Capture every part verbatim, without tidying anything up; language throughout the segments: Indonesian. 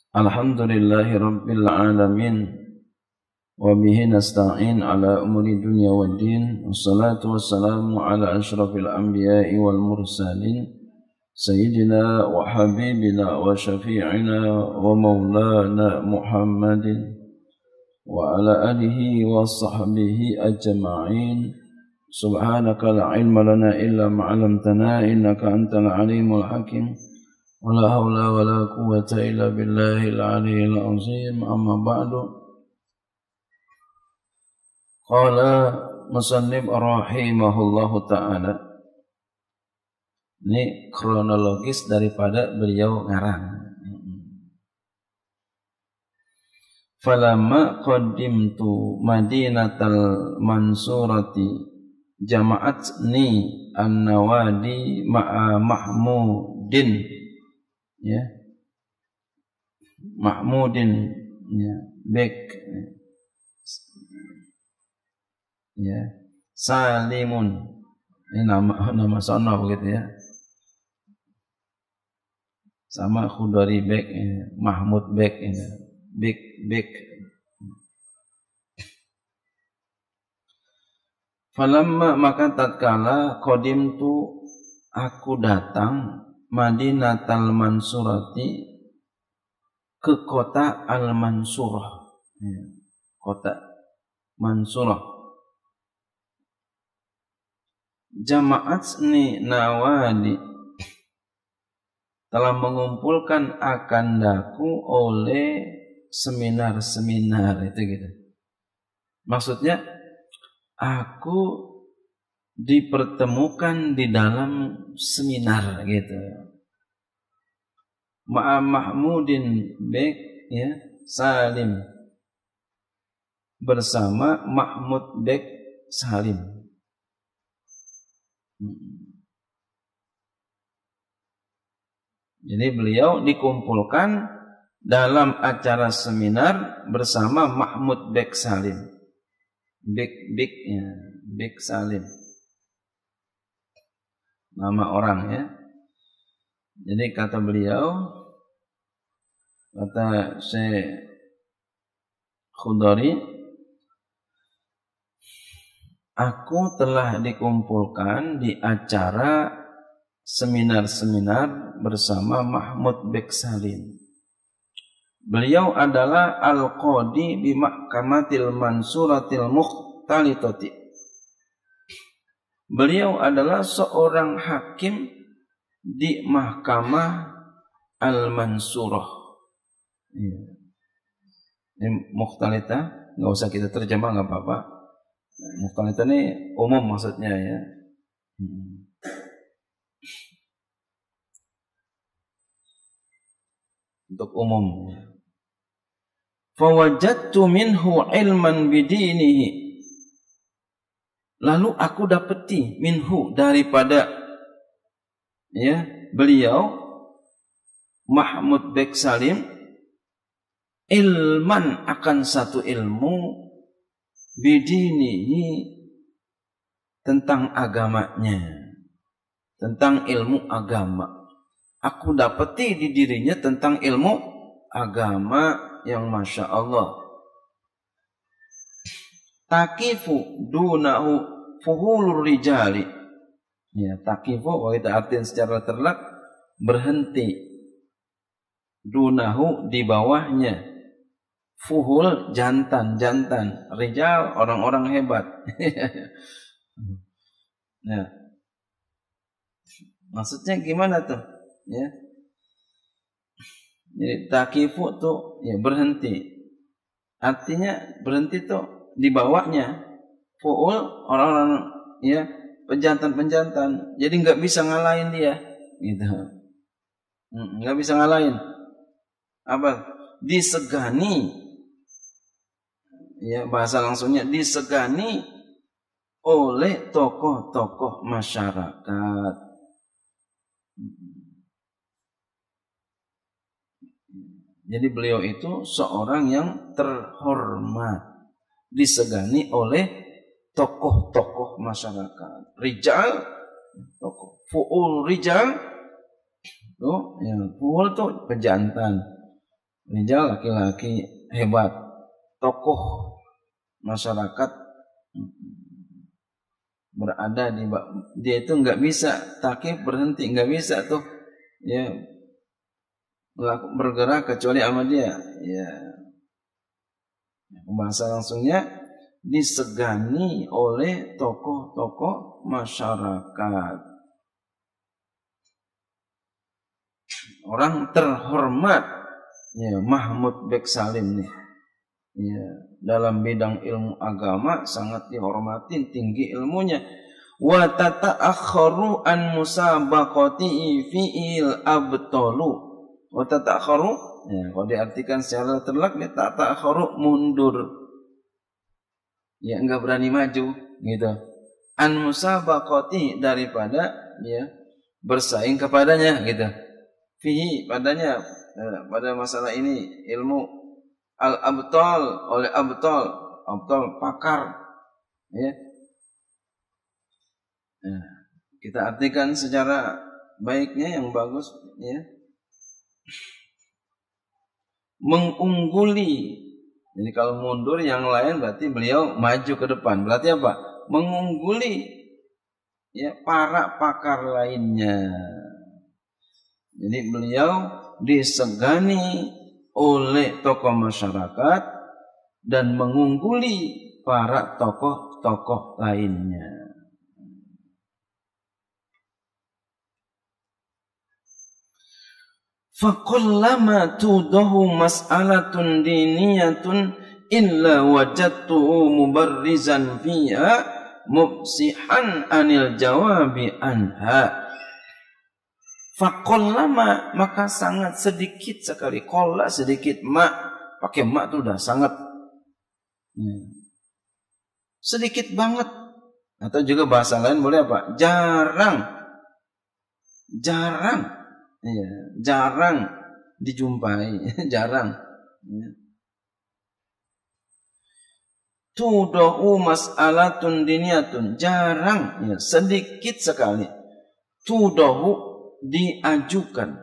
Alhamdulillahi Rabbil Alamin. Wabihi nasta'in ala umuri dunya wad din. Wassalatu wassalamu ala ashrafil anbiya'i wal mursalin Sayyidina wa habibina wa syafi'ina wa maulana Muhammadin wa ala alihi wa sahbihi ajma'in. Subhanaka la ilma lana illa ma'alamtana innaka antal alimul hakim. Wala hawla wala quwwata illa billahil aliyyil azim. Amma ba'du. Qala musannif rahimahullahu ta'ala. Ini kronologis daripada beliau ngarang. Falamma qadimtu madinatal mansurati jama'atni an-nawadi ma'a mahmudin, ya, mahmudin, ya, bek, ya, Salimun, ini nama nama sono begitu ya, sama Khudari bek, ya, Mahmud bek, ya, bek bek. Falamma maka tatkala qadimtu aku datang Madinatal Mansurati ke kota Al-Mansurah, ya, kota Mansurah. Jama'atni nawadi telah mengumpulkan akandaku oleh seminar-seminar itu gitu. Maksudnya aku dipertemukan di dalam seminar gitu. Ma'a Mahmudin bek, ya, Salim, bersama Mahmud bek Salim. Jadi beliau dikumpulkan dalam acara seminar bersama Mahmud bek Salim. Bek bek, ya, bek Salim, nama orang, ya. Jadi kata beliau, kata Syekh Khudari, aku telah dikumpulkan di acara seminar-seminar bersama Mahmud bek Salim. Beliau adalah Al-Qadi bi Mahkamatil Mansuratil Mukhtalitati. Beliau adalah seorang hakim di Mahkamah Al-Mansurah. Ini Mukhtalita, nggak usah kita terjemah, nggak apa-apa. Mukhtalita ini umum maksudnya, ya. Untuk umum. Fawajadtu minhu ilman bidinihi. Lalu aku dapati minhu daripada, ya, beliau Mahmud bek Salim ilman akan satu ilmu bidinihi tentang agamanya, tentang ilmu agama. Aku dapati di dirinya tentang ilmu agama yang Masya Allah. Takifu dunahu fuhulur rijali. Ya, takifu, kalau kita artikan secara terlak, berhenti. Dunahu, di bawahnya. Fuhul, jantan-jantan. Rijal, orang-orang hebat. Nah, maksudnya gimana tuh? Ya, jadi takifu tuh, ya, berhenti. Artinya berhenti tuh di bawahnya. Fuul, orang-orang, ya, penjantan-penjantan. Jadi nggak bisa ngalahin dia, gitu. Nggak bisa ngalahin. Apa? Disegani. Ya, bahasa langsungnya disegani oleh tokoh-tokoh masyarakat. Jadi beliau itu seorang yang terhormat, disegani oleh tokoh-tokoh masyarakat. Rijal, tokoh. Fu'ul rijal, tuh, ya, fu'ul tuh pejantan. rijal laki-laki hebat, tokoh masyarakat berada di dia itu nggak bisa takif berhenti, nggak bisa tuh ya bergerak kecuali sama dia. Ya, bahasa langsungnya disegani oleh tokoh-tokoh masyarakat, orang terhormat ya Mahmud Bek Salim nih ya, dalam bidang ilmu agama sangat dihormati, tinggi ilmunya. Wa tata'akharu an musabaqati fi'il abtalu. Wa tata'akharu ya, kalau diartikan secara terlak ya tata'akharu mundur. Ya enggak berani maju gitu. An musabaqati daripada ya bersaing kepadanya gitu. Fihi padanya eh, pada masalah ini ilmu al-abtal oleh abtal, abtal pakar ya. Nah, kita artikan secara baiknya yang bagus ya. Mengungguli. Jadi kalau mundur yang lain berarti beliau maju ke depan. Berarti apa? Mengungguli ya para pakar lainnya. Jadi beliau disegani oleh tokoh masyarakat dan mengungguli para tokoh-tokoh lainnya. Faqallama tudahu mas'alatun diniyatun illa wajadtuhu mubarrizan fiha mubsihan anil jawabi anha. Faqallama maka sangat sedikit sekali, qalla sedikit, ma pakai ma itu udah sangat hmm. sedikit banget, atau juga bahasa lain boleh apa? Jarang, jarang, ya, jarang dijumpai, jarang. Ya. Tudahu mas'alatun diniyatun, jarang, ya, sedikit sekali. Tudahu diajukan,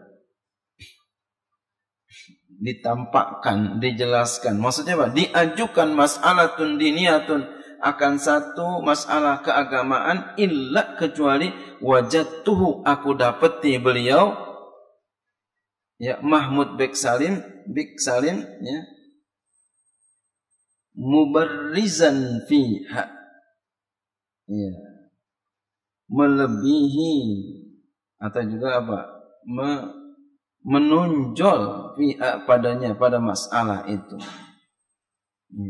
ditampakkan, dijelaskan. Maksudnya apa? Diajukan mas'alatun diniyatun, akan satu masalah keagamaan, illa kecuali wajadtuhu aku dapati beliau ya Mahmud Bek Salim, Bek Salim ya mubarrizan fiha ya melebihi atau juga apa Me, menonjol fiha padanya pada masalah itu ya.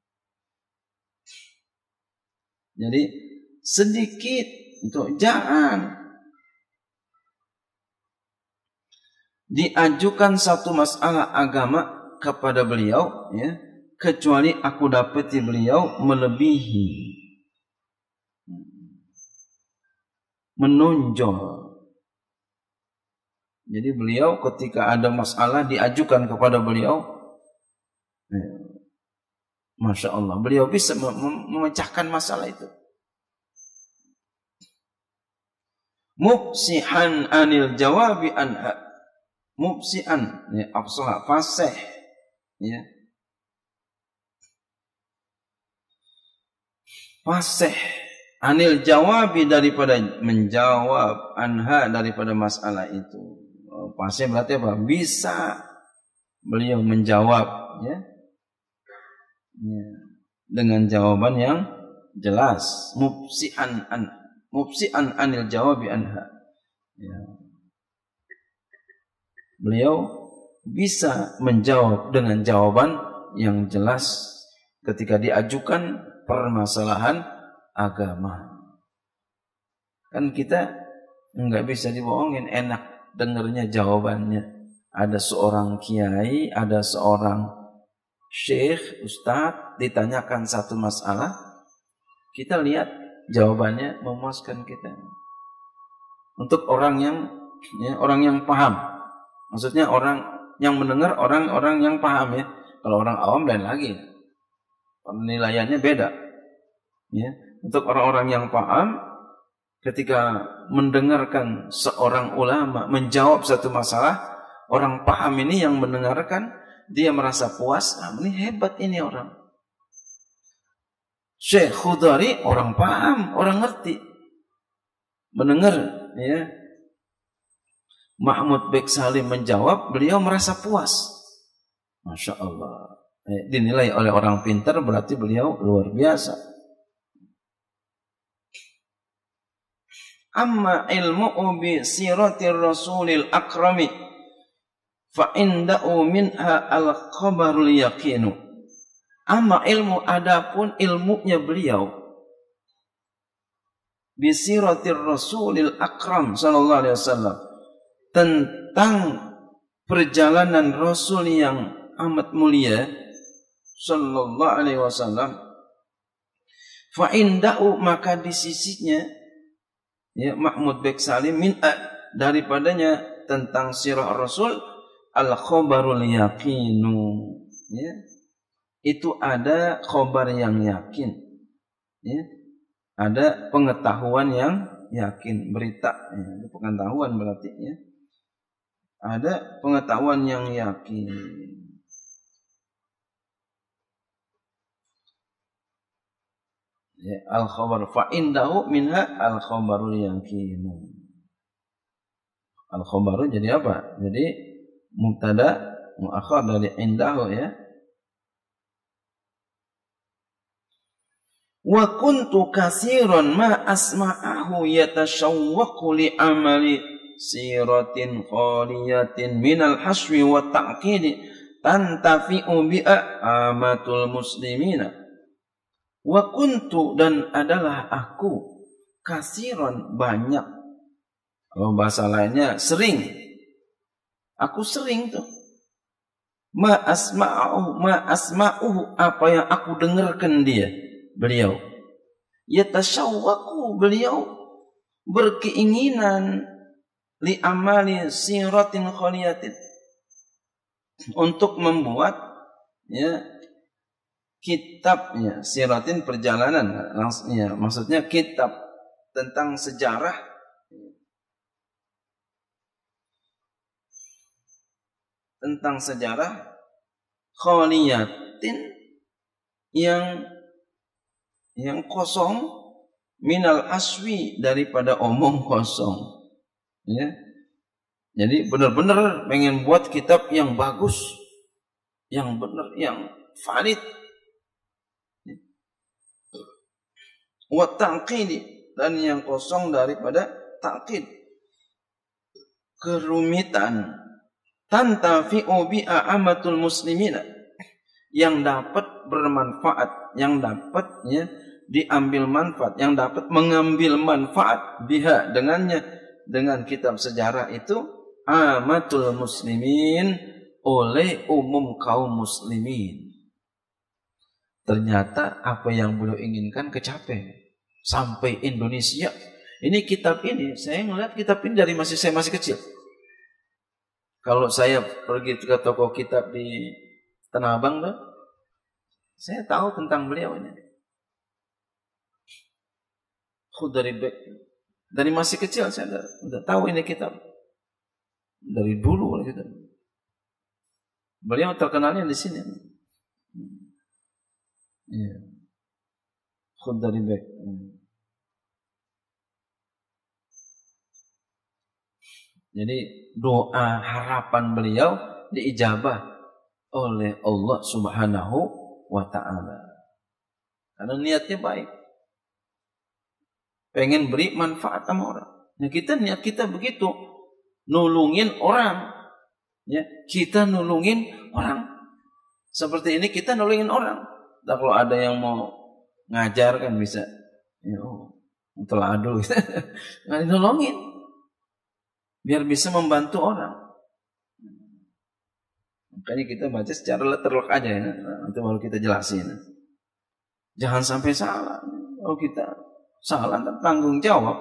Jadi sedikit untuk jangan diajukan satu masalah agama kepada beliau ya kecuali aku dapati beliau melebihi, menonjol. Jadi beliau ketika ada masalah diajukan kepada beliau, ya, Masya Allah, beliau bisa mem memecahkan masalah itu. Mubsihan anil jawabi anha. Mubsihan, ya, afsah, fasih, ya. Fasih anil jawabi daripada menjawab, anha daripada masalah itu. Fasih berarti apa? Bisa beliau menjawab, ya. Ya, dengan jawaban yang jelas. Mubsihan an mubsihan anil jawabi anha. Ya. Beliau bisa menjawab dengan jawaban yang jelas ketika diajukan permasalahan agama. Kan kita nggak bisa dibohongin, enak dengernya jawabannya. Ada seorang kiai, ada seorang syekh, ustadz, ditanyakan satu masalah, kita lihat jawabannya memuaskan kita. Untuk orang yang ya, orang yang paham. Maksudnya orang yang mendengar, orang-orang yang paham ya. Kalau orang awam lain lagi, penilaiannya beda. Ya, untuk orang-orang yang paham, ketika mendengarkan seorang ulama menjawab satu masalah, orang paham ini yang mendengarkan, dia merasa puas, ah, ini hebat ini orang. Syekh Khudari orang paham, orang ngerti. Mendengar ya Mahmud Bek Salim menjawab, beliau merasa puas. Masya Allah. Eh, dinilai oleh orang pintar berarti beliau luar biasa. Amma ilmu'u bi siratir rasulil akrami fa inda'u minha al-khabarul yaqinu. Amma ilmu, adapun ilmunya beliau bi siratir rasulil akram sallallahu alaihi wasallam, tentang perjalanan Rasul yang amat mulia sallallahu alaihi wasallam, fa inda'u, maka di sisinya ya Mahmud Bek Salim min daripadanya tentang sirah Rasul al khabarul yaqinu, ya itu ada khabar yang yakin, ya ada pengetahuan yang yakin, berita ya, pengetahuan berarti ya ada pengetahuan yang yakin. Ya, al-khabar fa indahu minha al-khabarul yakin. Al-khabaru jadi apa? Jadi mubtada muakhar dari indahu ya. Wa kuntu katsiran ma asma'ahu yatashawwaqu li amali siratin khaliyatin minal haswi wa ta'qidi tantafi'u bi'a amatul muslimina. Wa kuntu, dan adalah aku, kasiron banyak, kalau bahasa lainnya sering, aku sering tuh, ma asma'uhu, ma asma'uhu, apa yang aku dengarkan dia, beliau, yatashawwaku, beliau berkeinginan li amali siratin khaliyatin, untuk membuat ya kitabnya, siratin perjalanan, ya, maksudnya kitab tentang sejarah tentang sejarah khaliyatin yang yang kosong, minal aswi, daripada omong kosong, ya. Jadi benar-benar pengen buat kitab yang bagus, yang benar, yang valid. Wa ta'qidi, dan yang kosong daripada ta'qid, kerumitan, tantafi'u bi'a amatul muslimina, yang dapat bermanfaat, yang dapat ya diambil manfaat, yang dapat mengambil manfaat biha, dengannya, dengan kitab sejarah itu, amatul muslimin, oleh umum kaum muslimin. Ternyata apa yang beliau inginkan kecapai. Sampai Indonesia, ini kitab ini, saya melihat kitab ini dari masih saya masih kecil. Kalau saya pergi ke toko kitab di Tanah Abang tuh, saya tahu tentang beliau ini. Khudari Bek, dari masih kecil saya udah, udah tahu ini kitab. Dari dulu gitu. Beliau terkenalnya di sini. Iya. Khudari Bek. Jadi doa harapan beliau diijabah oleh Allah Subhanahu wa ta'ala. Karena niatnya baik. Pengen beri manfaat sama orang. Nah, kita niat kita begitu, nulungin orang. Ya, kita nulungin orang. Seperti ini kita nulungin orang. Dan kalau ada yang mau ngajar kan bisa, ya, oh, teladu, nggak nolongin. Biar bisa membantu orang. Makanya kita baca secara letterlock aja ya. Nanti baru kita jelasin. Jangan sampai salah. Kalau kita salah, tanggung jawab.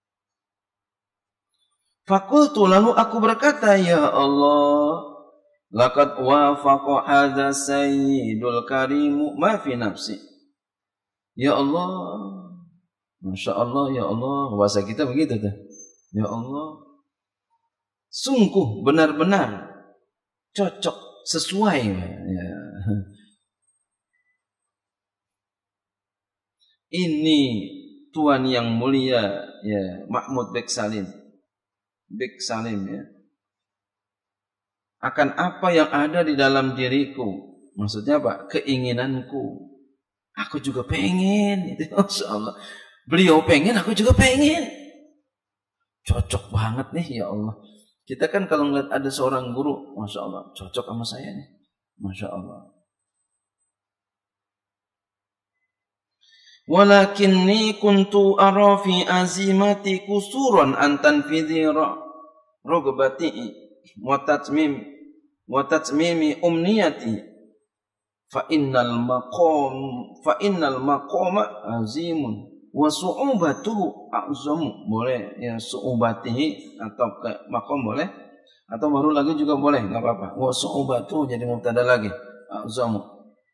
Fakultu, lalu aku berkata, ya Allah, Laqad wafaqa hadza sayyidul karimu ma fi nafsi. Ya Allah, Masya Allah, ya Allah, bahasa kita begitu tuh. Ya Allah, sungguh benar-benar cocok, sesuai. Ya. Ini Tuhan yang mulia, ya, Mahmud Bek Salim, Bek Salim, ya. Akan apa yang ada di dalam diriku, maksudnya apa? Keinginanku. Aku juga pengen, itu Masya Allah. Beliau pengen, aku juga pengen. Cocok banget nih, ya Allah. Kita kan kalau ngeliat ada seorang guru, Masya Allah, cocok sama saya nih. Masya Allah. Walakinni kuntu ara fi azimati kusuran an tanfidhi ragbati wa tatmim wa tatmimi umniyati fa innal maqam fa innal maqama azimun wa su'ubatuhu a'zamu. Boleh ya, su'ubatihi atau maqam boleh, atau baru lagi juga boleh, enggak apa-apa. Wa su'ubatuhu jadi mubtada lagi, a'zamu.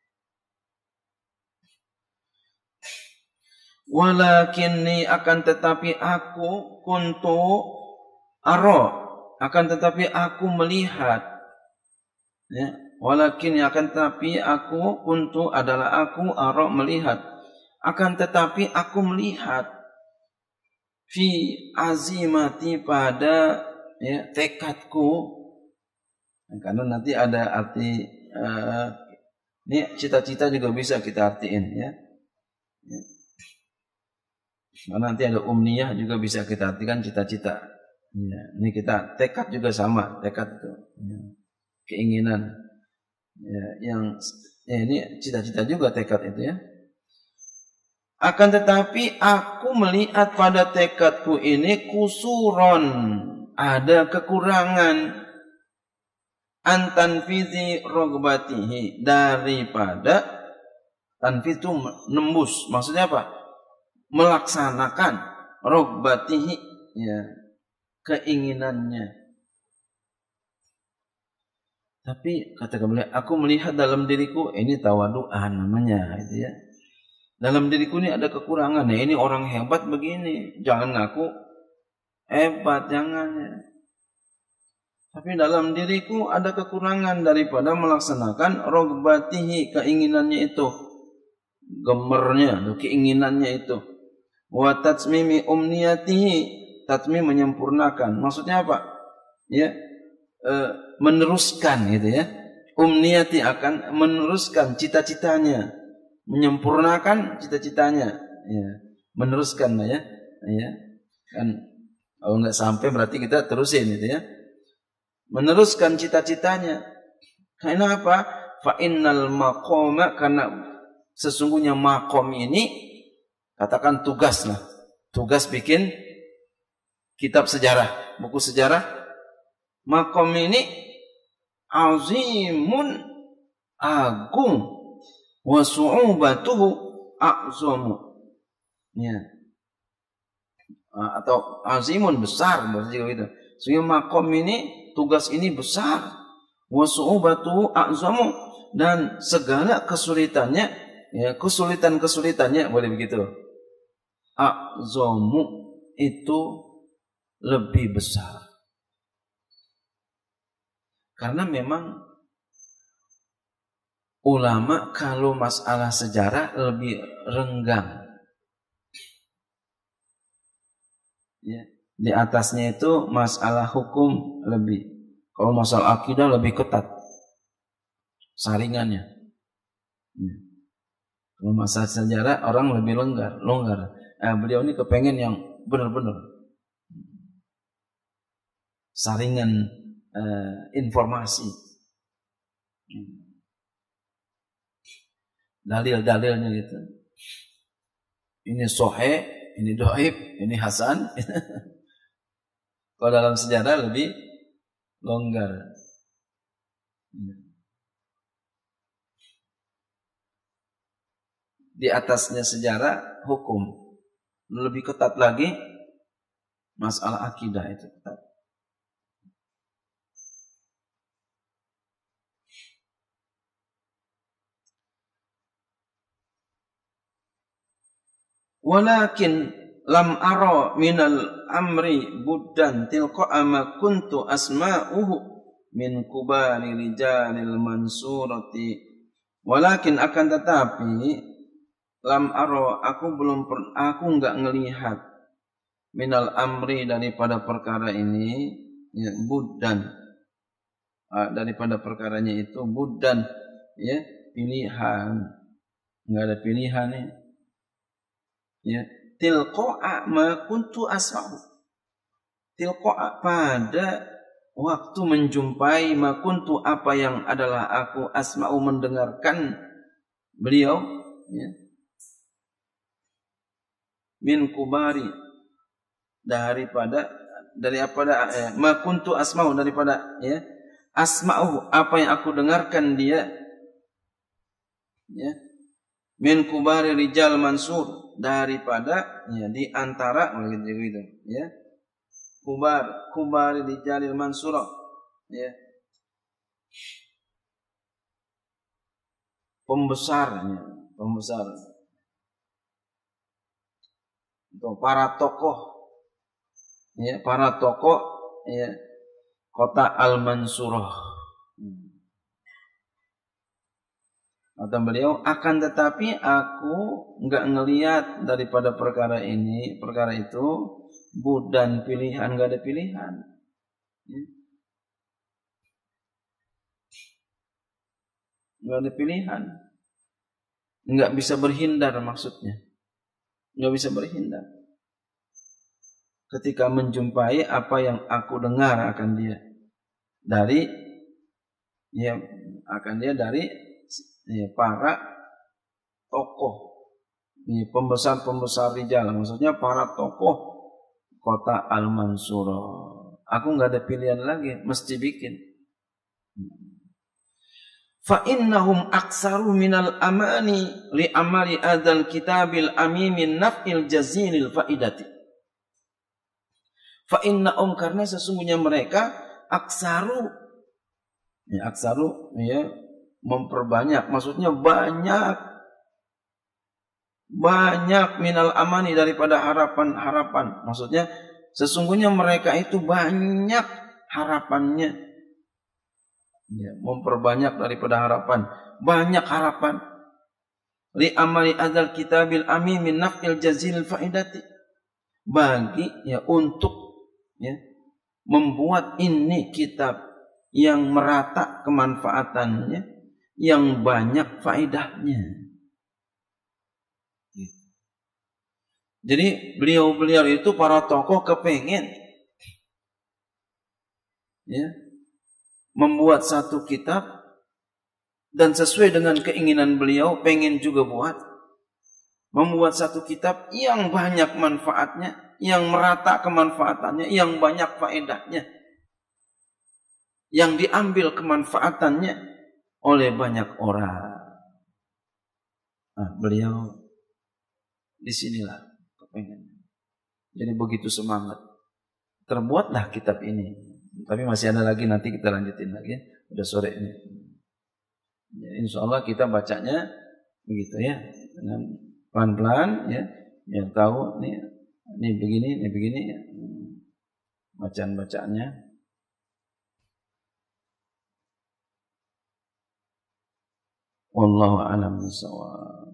Walakinni akan tetapi aku kuntu aro, akan tetapi aku melihat, ya, walakinni akan tetapi aku kuntu adalah aku aro melihat, akan tetapi aku melihat fi azimati pada, ya, tekadku, karena nanti ada arti uh, ini cita-cita juga bisa kita artiin, ya, ya. Karena nanti ada umniyah juga bisa kita artikan cita-cita. Ya, ini kita tekad juga sama, tekad itu, ya, keinginan. Ya, yang ya, ini cita-cita juga tekad itu, ya. Akan tetapi aku melihat pada tekadku ini kusuron, ada kekurangan, antanfizi rogbatihi, daripada tanfiz itu menembus, maksudnya apa? Melaksanakan rogbatihi, ya, keinginannya. Tapi kata beliau, aku melihat dalam diriku ini tawadu'an namanya, gitu, ya. Dalam diriku ini ada kekurangan. Ya, ini orang hebat begini, jangan ngaku hebat, jangan, ya. Tapi dalam diriku ada kekurangan daripada melaksanakan rogbatihi, keinginannya itu, gemernya, keinginannya itu. Wa tatmimi umniyatihi, tatmim menyempurnakan. Maksudnya apa? Ya, e, meneruskan, gitu, ya. Umniyati akan meneruskan cita-citanya, menyempurnakan cita-citanya, ya. Meneruskan, ya, ya. Kan kalau nggak sampai berarti kita terusin, gitu, ya. Meneruskan cita-citanya. Karena apa? Fa innal maqama, karena sesungguhnya maqam ini, katakan tugas lah, tugas bikin kitab sejarah, buku sejarah. Maqam ini azimun, agung, wa su'ubatuhu a'zamu, ya, atau azimun, besar, berarti gitu. Sehingga maqam ini, tugas ini besar, wa su'ubatuhu a'zamu, dan segala kesulitannya, ya, kesulitan-kesulitannya, boleh begitu, a'zamu, itu lebih besar. Karena memang ulama kalau masalah sejarah lebih renggang, ya. Di atasnya itu masalah hukum lebih, kalau masalah akidah lebih ketat saringannya, ya. Kalau masalah sejarah orang lebih longgar, longgar. Nah, beliau ini kepengen yang benar-benar saringan uh, informasi, dalil-dalilnya gitu. Ini sahih, ini dhaif, ini hasan. Kalau dalam sejarah lebih longgar. Di atasnya sejarah, hukum. Lebih ketat lagi masalah akidah itu ketat. walakin lam ara minal amri buddan tilqa ma kuntu asma'uhu min kubari rijalil mansurati. Walakin akan tetapi lam ara aku belum per, aku enggak ngelihat minal amri daripada perkara ini ya, buddan ah, daripada perkaranya itu buddan ya pilihan, enggak ada pilihan ya. Ya, tilqa'a ma kuntu asma'u. Tilqa'a pada waktu menjumpai ma kuntu apa yang adalah aku asma'u mendengarkan beliau ya. Min kubari daripada dari apa eh, ma kuntu asma'u daripada ya asma'u apa yang aku dengarkan dia ya min kubari rijal mansur daripada ya di antara begitu gitu ya kubar kubari rijalil mansur ya pembesarnya pembesar untuk para tokoh ya para tokoh ya kota Al-Mansurah. Kata beliau, akan tetapi aku enggak ngelihat daripada perkara ini, perkara itu budan pilihan, enggak ada pilihan. Enggak ada pilihan. Enggak bisa berhindar maksudnya. Enggak bisa berhindar. Ketika menjumpai apa yang aku dengar akan dia dari ya akan dia dari ya, para tokoh ya, pembesar-pembesar rijal, maksudnya para tokoh kota Al-Mansurah. Aku enggak ada pilihan lagi, mesti bikin. Fa innahum aksaru minal amani li amali adzal kitabil amimin naf'il jazilil faidati. Fa innahum karena sesungguhnya mereka aksaru ya aksaru ya memperbanyak, maksudnya banyak banyak minal amani daripada harapan-harapan, maksudnya sesungguhnya mereka itu banyak harapannya ya, memperbanyak daripada harapan, banyak harapan li amali adzal kitabil amin min naf'il jazilil faidati bagi ya untuk ya membuat ini kitab yang merata kemanfaatannya, yang banyak faedahnya. Jadi beliau-beliau itu para tokoh kepengen ya membuat satu kitab dan sesuai dengan keinginan beliau pengen juga buat membuat satu kitab yang banyak manfaatnya, yang merata kemanfaatannya, yang banyak faedahnya, yang diambil kemanfaatannya oleh banyak orang. Nah, beliau disinilah kepengen. Jadi begitu semangat. Terbuatlah kitab ini. Tapi masih ada lagi, nanti kita lanjutin lagi. Udah sore ini. Ya, insya Allah kita bacanya begitu ya, dengan pelan-pelan ya, yang tahu nih, ini begini, ini begini ya. Bacaan-bacaannya. Wallahu a'lam bishawab.